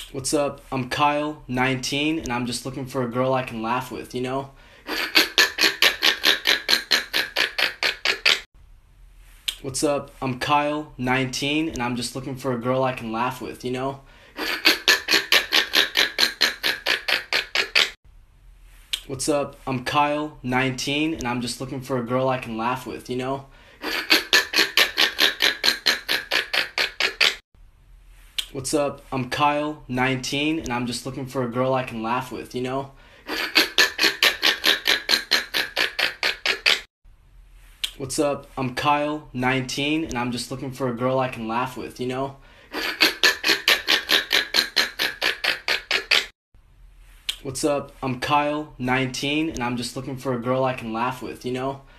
What's up? I'm Kyle, 19, and I'm just looking for a girl I can laugh with, you know? What's up? I'm Kyle, 19, and I'm just looking for a girl I can laugh with, you know? What's up? I'm Kyle, 19, and I'm just looking for a girl I can laugh with, you know? What's up? I'm Kyle, 19, and I'm just looking for a girl I can laugh with, you know? What's up? I'm Kyle, 19, and I'm just looking for a girl I can laugh with, you know? What's up? I'm Kyle, 19, and I'm just looking for a girl I can laugh with, you know?